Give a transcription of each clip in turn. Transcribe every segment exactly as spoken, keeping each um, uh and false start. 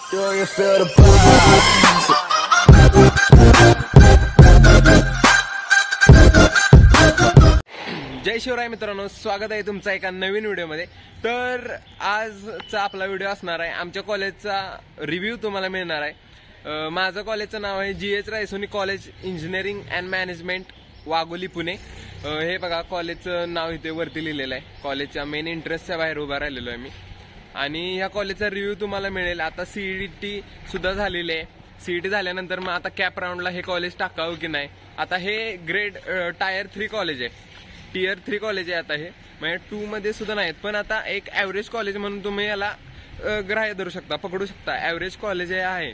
जय शिवराय मित्रांनो, स्वागत आहे तुमचा एका नवीन व्हिडिओमध्ये। तर आजचा आपला व्हिडिओ असणार आहे आमच्या कॉलेजचा रिव्ह्यू तुम्हाला मिळणार आहे। माझं कॉलेजचं नाव आहे G H Raisoni college engineering and management Wagholi Pune. हे बघा कॉलेजचं नाव इथे वरती लिहिलेलं आहे। कॉलेजच्या मेन एंट्रन्सच्या बाहेर उभा राहिलेलो आहे मी आणि ह्या कॉलेजचा रिव्ह्यू तुम्हाला मिळेल। आता सीईटी सुद्धा झालेली आहे। सीईटी झाल्यानंतर मग आता कॅप राऊंडला हे कॉलेज टाकावं की नाही। आता हे ग्रेड टायर थ्री कॉलेज आहे, टियर थ्री कॉलेज आहे। आता हे म्हणजे टू मध्ये सुद्धा नाहीत, पण आता एक ॲव्हरेज कॉलेज म्हणून तुम्ही याला ग्राह्य धरू शकता, पकडू शकता। ॲव्हरेज कॉलेज हे आहे।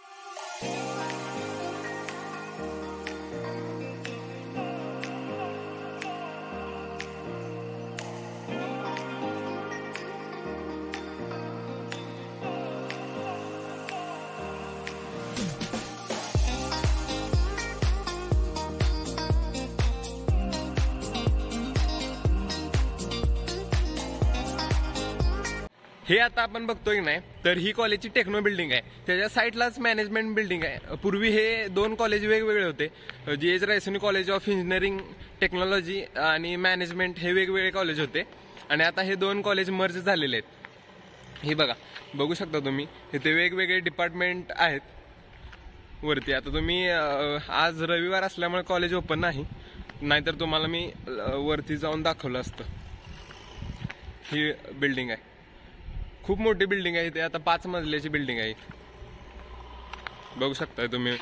हे आता आपण बघतोय नाही तर ही कॉलेजची टेक्नो बिल्डिंग आहे, त्याच्या साईडलाच मॅनेजमेंट बिल्डिंग आहे। पूर्वी हे दोन कॉलेज वेगवेगळे होते, G H Raisoni college of engineering technology आणि मॅनेजमेंट हे वेगवेगळे कॉलेज होते आणि आता हे दोन कॉलेज मर्ज झालेले आहेत। हे बघा बघू शकता तुम्ही, इथे वेगवेगळे डिपार्टमेंट आहेत वरती। आता तुम्ही आज रविवार असल्यामुळे कॉलेज ओपन नाही, नाहीतर तुम्हाला मी वरती जाऊन दाखवलं असतं। ही बिल्डिंग आहे, खूप मोठी बिल्डिंग आहे। इथे आता पाच मजल्याची बिल्डिंग आहे, बघू शकता तुम्ही।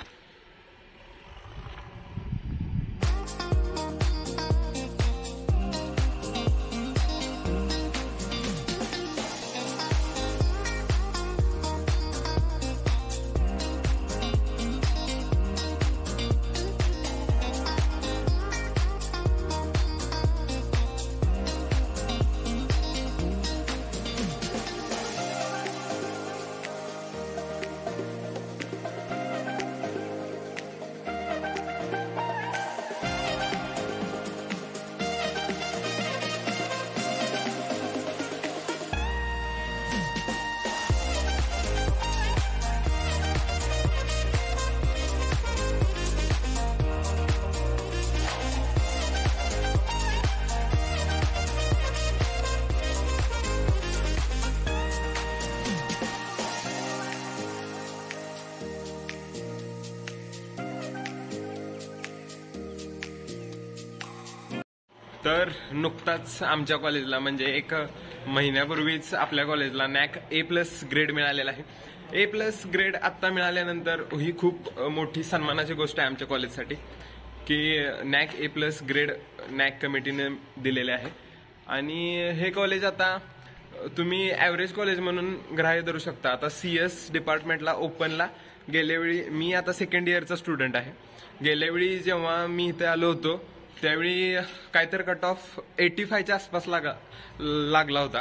तर नुकताच आमच्या कॉलेजला म्हणजे एक महिन्यापूर्वीच आपल्या कॉलेजला नॅक ए प्लस ग्रेड मिळालेला आहे। ए प्लस ग्रेड आत्ता मिळाल्यानंतर ही खूप मोठी सन्मानाची गोष्ट आहे आमच्या कॉलेजसाठी की NAAC A plus grade NAAC कमिटीने दिलेले आहे। आणि हे कॉलेज आता तुम्ही ॲव्हरेज कॉलेज म्हणून ग्राह्य धरू शकता। आता सी एस डिपार्टमेंटला ओपनला गेल्या वेळी, मी आता सेकंड इयरचा स्टुडंट आहे, गेल्या वेळी जेव्हा मी इथे आलो होतो त्यावेळी काहीतरी कट ऑफ एटी फायच्या आसपास लागा लागला होता।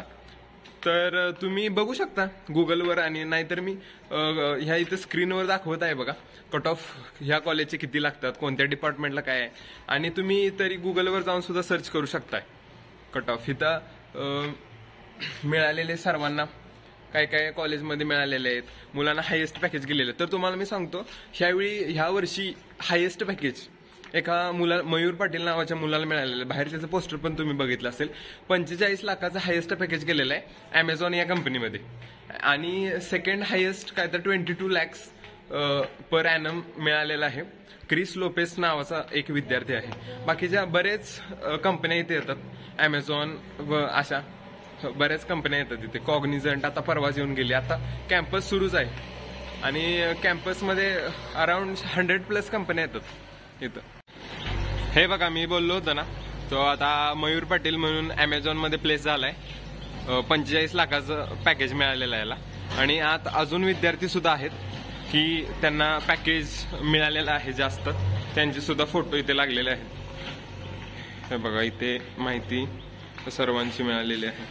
तर तुम्ही बघू शकता गुगलवर, आणि नाहीतर मी ह्या इथं स्क्रीनवर दाखवत आहे बघा कट ऑफ ह्या कॉलेजचे किती लागतात, कोणत्या डिपार्टमेंटला काय आहे। आणि तुम्ही तरी गुगलवर जाऊन सुद्धा सर्च करू शकताय कट ऑफ। इथं मिळालेले सर्वांना काय काय कॉलेजमध्ये मिळालेले आहेत, मुलांना हायेस्ट पॅकेज गेलेले। तर तुम्हाला मी सांगतो ह्यावेळी ह्या वर्षी हायेस्ट पॅकेज एका मुला मयूर पाटील नावाच्या मुलाला मिळालेलं, बाहेर त्याचं पोस्टर पण तुम्ही बघितलं असेल। पंचेचाळीस लाखाचं हायेस्ट पॅकेज गेलेलं आहे ॲमेझॉन या कंपनीमध्ये। आणि सेकंड हायेस्ट काय तर twenty two lakhs per annum मिळालेला आहे। क्रिस लोपेस नावाचा एक विद्यार्थी आहे। बाकीच्या बरेच कंपन्या इथे येतात, ॲमेझॉन व अशा बऱ्याच कंपन्या येतात इथे। कॉग्निझंट आता परवाच येऊन गेली, आता कॅम्पस सुरूच आहे आणि कॅम्पसमध्ये अराउंड हंड्रेड प्लस कंपन्या येतात इथं। हे बघा मी बोललो होतो ना, तो आता मयूर पाटील म्हणून ॲमेझॉन मध्ये प्लेस झालाय। पंचेचाळीस लाखाचं पॅकेज मिळालेलं आहे याला। आणि आत अजून विद्यार्थी सुद्धा आहेत की त्यांना पॅकेज मिळालेलं आहे जास्त, त्यांचे सुद्धा फोटो इथे लागलेले आहेत। हे बघा इथे माहिती सर्वांची मिळालेली आहे।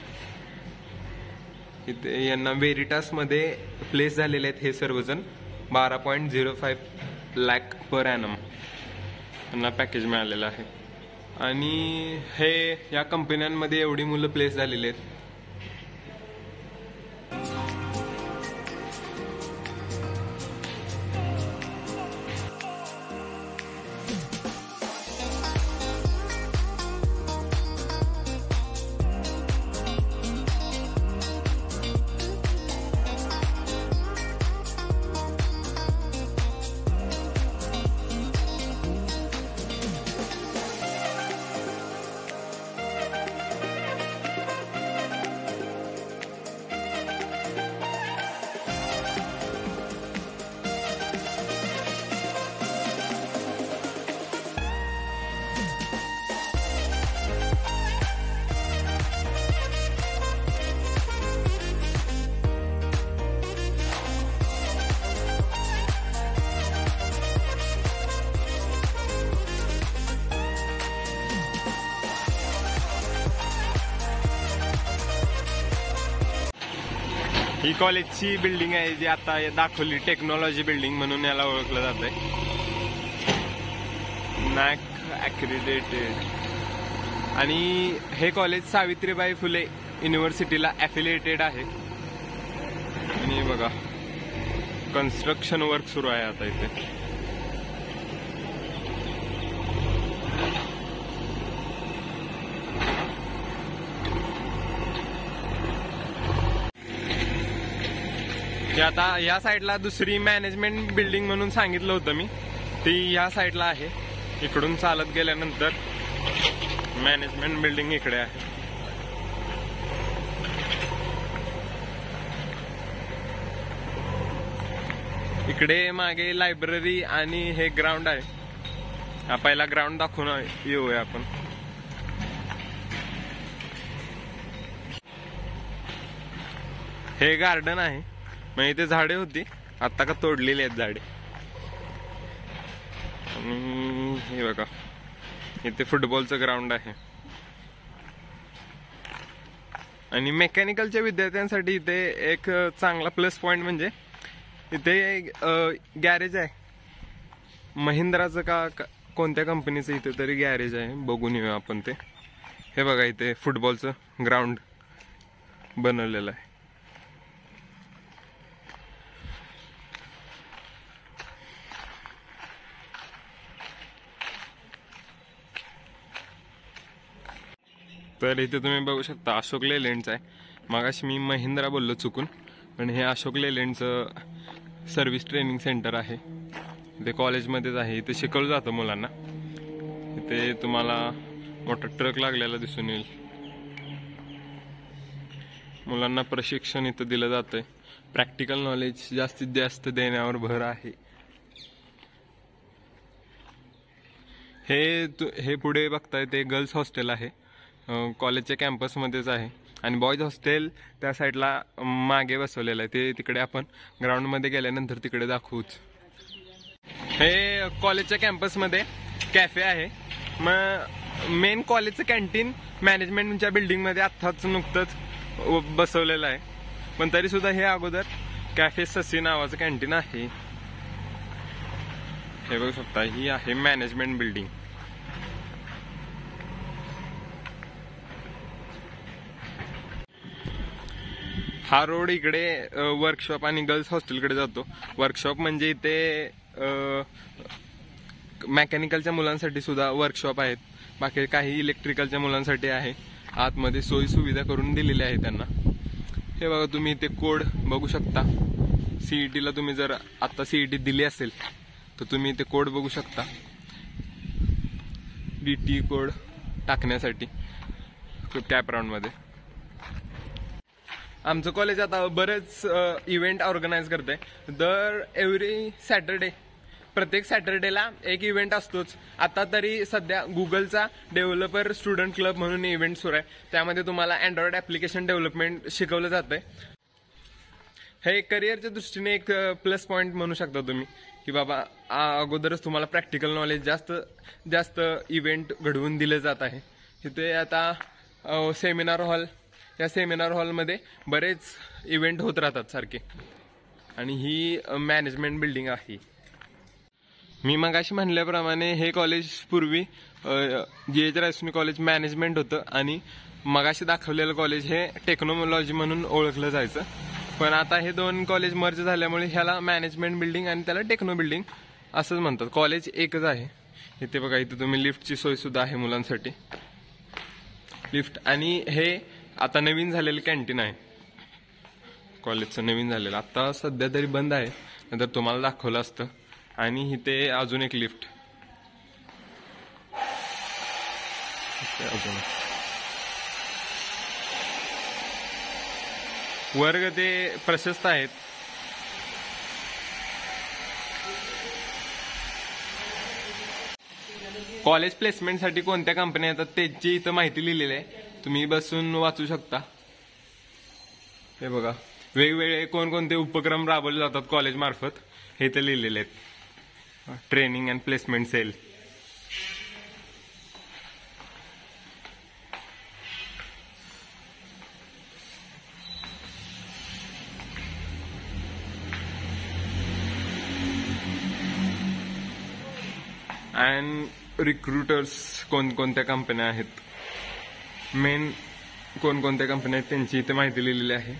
इथे यांना वेरिटास मध्ये प्लेस झालेले आहेत हे सर्वजण। बारा point zero five lakh per annum त्यांना पॅकेज मिळालेलं आहे। आणि हे या कंपन्यांमध्ये एवढी मुलं प्लेस झालेली आहेत। ही कॉलेजची बिल्डिंग आहे जी आता दाखवली, टेक्नॉलॉजी बिल्डिंग म्हणून याला ओळखलं जात आहे. नॅक ॲक्रिडेटेड. आणि हे कॉलेज सावित्रीबाई फुले युनिव्हर्सिटीला ॲफिलिएटेड आहे. आणि बघा कन्स्ट्रक्शन वर्क सुरू आहे आता इथे. आता या साईडला दुसरी मॅनेजमेंट बिल्डिंग म्हणून सांगितलं होतं मी, ती या साईडला आहे. इकडून चालत गेल्यानंतर मॅनेजमेंट बिल्डिंग इकडे आहे. इकडे मागे लायब्ररी आणि हे ग्राउंड आहे. हा पहिला ग्राउंड दाखवून येऊया आपण. हे गार्डन आहे. मग इथे झाडे होती, आता का तोडलेली आहेत झाडे. आणि हे बघा इथे फुटबॉलचं ग्राउंड आहे. आणि मेकॅनिकलच्या विद्यार्थ्यांसाठी इथे एक चांगला प्लस पॉइंट म्हणजे इथे गॅरेज आहे. महिंद्राचं का कोणत्या कंपनीचं इथे तरी गॅरेज आहे, बघून येऊया आपण ते. हे बघा इथे फुटबॉलचं ग्राउंड बनवलेलं आहे. तर इथे तुम्ही बघू शकता अशोक लेलँडचं आहे. मगाशी मी महिंद्रा बोललो चुकून, पण हे अशोक लेलँडचं सर्व्हिस ट्रेनिंग सेंटर आहे. इथे कॉलेजमध्येच आहे. इथे शिकवलं जातं मुलांना. इथे तुम्हाला मोठा ट्रक लागलेला दिसून येईल. मुलांना प्रशिक्षण इथं दिलं जातंय. प्रॅक्टिकल नॉलेज जास्तीत जास्त देण्यावर भर आहे. हे हे पुढे बघताय ते गर्ल्स हॉस्टेल आहे. कॉलेजच्या कॅम्पसमध्येच आहे. आणि बॉयज हॉस्टेल त्या साईडला मागे बसवलेलं आहे. ते तिकडे आपण ग्राउंडमध्ये गेल्यानंतर तिकडे दाखवूच. हे कॉलेजच्या कॅम्पसमध्ये कॅफे आहे. मग मेन कॉलेजचं कॅन्टीन मॅनेजमेंटच्या बिल्डिंगमध्ये आत्ताच नुकतंच बसवलेलं आहे. पण तरी सुद्धा हे अगोदर कॅफे ससी नावाचं कॅन्टीन आहे. हे बघू शकता ही आहे मॅनेजमेंट बिल्डिंग. हा रोड इकडे वर्कशॉप आणि गर्ल्स हॉस्टेलकडे जातो. वर्कशॉप म्हणजे इथे मेकॅनिकलच्या मुलांसाठी सुद्धा वर्कशॉप आहेत. बाकी काही इलेक्ट्रिकलच्या मुलांसाठी आहे. आतमध्ये सोयी सुविधा करून दिलेली आहे त्यांना. हे बघा तुम्ही इथे कोड बघू शकता. सीईटीला तुम्ही जर आता सीईटी दिली असेल तर तुम्ही इथे कोड बघू शकता. डीटी कोड टाकण्यासाठी कॅपराऊंडमध्ये. आमचं कॉलेज आता बरेच इव्हेंट ऑर्गनाईज करते. दर एव्हरी सॅटरडे, प्रत्येक सॅटरडेला एक इव्हेंट असतोच. आता तरी सध्या गुगलचा डेव्हलपर स्टुडंट क्लब म्हणून इव्हेंट सुरू आहे. त्यामध्ये तुम्हाला अँड्रॉइड ऍप्लिकेशन डेव्हलपमेंट शिकवलं जातंय. हे करिअरच्या दृष्टीने एक प्लस पॉईंट म्हणू शकता तुम्ही की बाबा अगोदरच तुम्हाला प्रॅक्टिकल नॉलेज जास्त जास्त इव्हेंट घडवून दिले जात आहे. इथे आता सेमिनार हॉल, या सेमिनार हॉलमध्ये बरेच इव्हेंट होत राहतात सारखे. आणि ही मॅनेजमेंट बिल्डिंग आहे. मी मगाशी म्हणल्याप्रमाणे हे कॉलेज पूर्वी G H Raisoni college management होतं आणि मगाशी दाखवलेलं कॉलेज हे टेक्नॉलॉजी म्हणून ओळखलं जायचं. पण आता हे दोन कॉलेज मर्ज झाल्यामुळे ह्याला मॅनेजमेंट बिल्डिंग आणि त्याला टेक्नो बिल्डिंग असंच म्हणतात. कॉलेज एकच आहे. इथे बघा इथे तुम्ही लिफ्टची सोय सुद्धा आहे मुलांसाठी. लिफ्ट आणि हे आता नवीन झालेलं कॅन्टीन आहे कॉलेजचं, नवीन झालेलं. आता सध्या तरी बंद आहे, नंतर तुम्हाला दाखवलं असतं. आणि इथे अजून एक लिफ्ट. वर्ग ते प्रशस्त आहेत. कॉलेज प्लेसमेंटसाठी कोणत्या कंपन्या येतात त्याची इथं माहिती लिहिलेली आहे. तुम्ही बसून वाचू शकता. हे बघा वेगवेगळे कोणकोणते उपक्रम राबवले जातात कॉलेज मार्फत हे इथे लिहिलेले आहेत. Training and placement cell. And recruiters कोणकोणत्या कंपन्या आहेत, मेन कोणकोणत्या कंपन्या आहेत त्यांची इथे माहिती लिहिलेली आहे.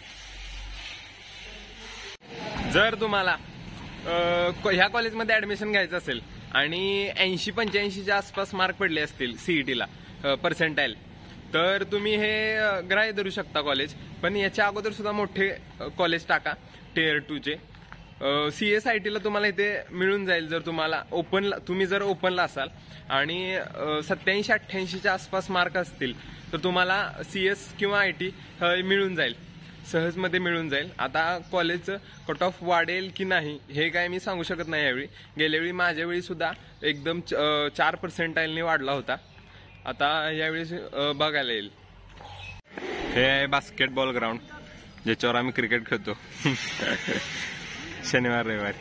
जर तुम्हाला ह्या कॉलेजमध्ये ऍडमिशन घ्यायचं असेल आणि ऐंशी पंच्याऐंशीच्या आसपास मार्क पडले असतील सीईटीला पर्सेंटाईल, तर तुम्ही हे ग्राह्य धरू शकता कॉलेज. पण याच्या अगोदर सुद्धा मोठे कॉलेज टाका टियर टूचे. सीएस आय टीला तुम्हाला इथे मिळून जाईल जर तुम्हाला ओपनला, तुम्ही जर ओपनला असाल आणि सत्याऐंशी अठ्ठ्याऐंशीच्या आसपास मार्क असतील तर तुम्हाला सीएस किंवा आय टी मिळून जाईल, सहजमध्ये मिळून जाईल. आता कॉलेजचं कट ऑफ वाढेल की नाही हे काय मी सांगू शकत नाही यावेळी. गेल्या वेळी माझ्या वेळी सुद्धा एकदम चार पर्सेंटाईलने वाढला होता. आता यावेळी बघायला येईल. हे आहे बास्केटबॉल ग्राउंड ज्याच्यावर आम्ही क्रिकेट खेळतो शनिवार रविवारी.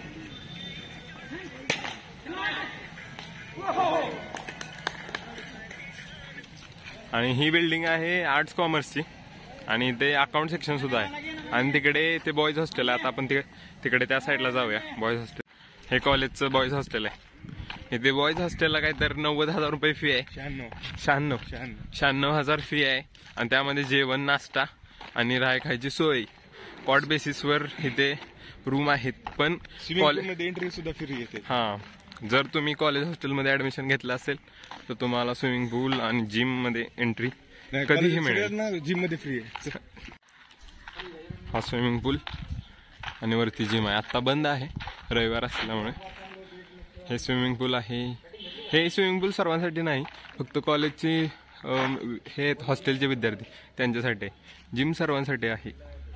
आणि ही बिल्डिंग आहे आर्ट्स कॉमर्सची आणि ते अकाउंट सेक्शन सुद्धा आहे. आणि तिकडे ते बॉईज हॉस्टेल आहे. आता आपण तिकडे त्या साईडला जाऊया. बॉईज हॉस्टेल हे कॉलेजचं बॉईज हॉस्टेल आहे. इथे बॉईज हॉस्टेलला काय तर नव्वद हजार रुपये फी आहे. शहाण्णव शहाण्णव हजार फी आहे. आणि त्यामध्ये जेवण, नाश्ता आणि राहाय खायची सोय. कॉट बेसिसवर इथे रूम आहेत. पण कॉलेजमध्ये एंट्री सुद्धा फ्री येते. हा, जर तुम्ही कॉलेज हॉस्टेलमध्ये ऍडमिशन घेतलं असेल तर तुम्हाला स्विमिंग पूल आणि जिम मध्ये एंट्री कधीही मिळेल. जिम मध्ये फ्री आहे. हा स्विमिंग पूल आणि वरती जिम आहे. आता बंद आहे रविवार असल्यामुळे. हे स्विमिंग पूल आहे. हे स्विमिंग पूल सर्वांसाठी नाही, फक्त कॉलेजचे हे हॉस्टेलचे विद्यार्थी त्यांच्यासाठी. जिम सर्वांसाठी आहे.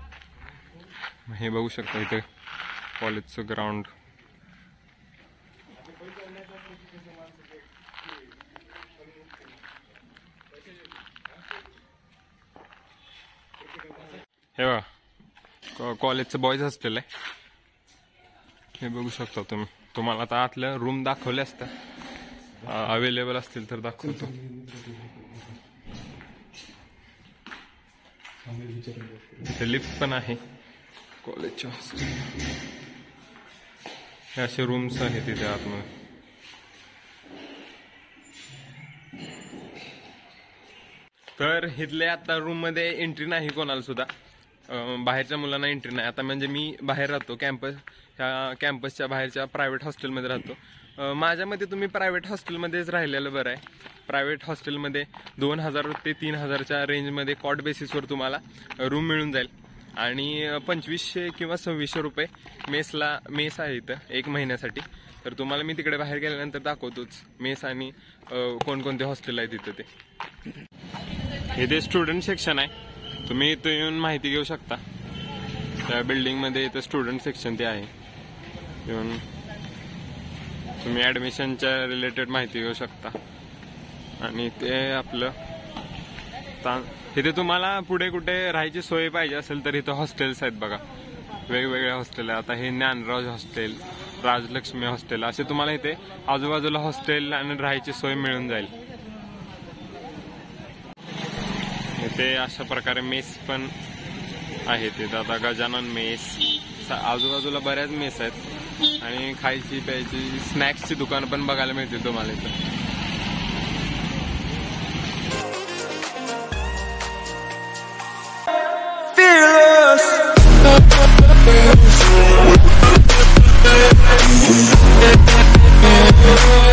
हे बघू शकता इथे कॉलेजचं ग्राउंड. हे बघा कॉलेजचं बॉईज हॉस्टेल आहे. हे बघू शकता तुम्ही. तुम्हाला आता आतल्या रूम दाखवले असतात, अवेलेबल असतील तर दाखवतो. इथे लिफ्ट पण आहे कॉलेजच्या हॉस्टेल. हे असे रूम्स आहेत तिथे आतमध्ये. तर इथले आता रूम मध्ये एंट्री नाही कोणाला सुद्धा, बाहेरच्या मुलांना एंट्री नाही. आता म्हणजे मी बाहेर राहतो, कॅम्पस ह्या कॅम्पसच्या बाहेरच्या प्रायव्हेट हॉस्टेलमध्ये राहतो. माझ्या मते तुम्ही प्रायव्हेट हॉस्टेलमध्येच राहिलेलं बरं आहे. प्रायव्हेट हॉस्टेलमध्ये दोन हजार ते तीन हजारच्या रेंजमध्ये कॉट बेसिसवर तुम्हाला रूम मिळून जाईल. आणि पंचवीसशे किंवा सव्वीसशे रुपये मेसला मेस आहे इथं एक महिन्यासाठी. तर तुम्हाला मी तिकडे बाहेर गेल्यानंतर दाखवतोच मेस आणि कोणकोणते हॉस्टेल आहे तिथं ते. इथे स्टुडंट सेक्शन आहे, तुम्ही इथं येऊन माहिती घेऊ शकता. त्या बिल्डिंगमध्ये इथं स्टुडंट सेक्शन ते आहे. येऊन तुम्ही ॲडमिशनच्या रिलेटेड माहिती घेऊ शकता. आणि ते आपलं ता इथे तुम्हाला पुढे कुठे राहायची सोय पाहिजे असेल तर इथं हॉस्टेल्स आहेत बघा, वेगवेगळे हॉस्टेल आहे. आता हे ज्ञानराज हॉस्टेल, राजलक्ष्मी हॉस्टेल, असे तुम्हाला इथे आजूबाजूला हॉस्टेल आणि राहायची सोय मिळून जाईल. इथे अशा प्रकारे मेस पण आहेत. तिथं आता गजानन मेस, आजूबाजूला बऱ्याच मेस आहेत. आणि खायची प्यायची स्नॅक्सची दुकान पण बघायला मिळतील तुम्हाला इथं. Fearless.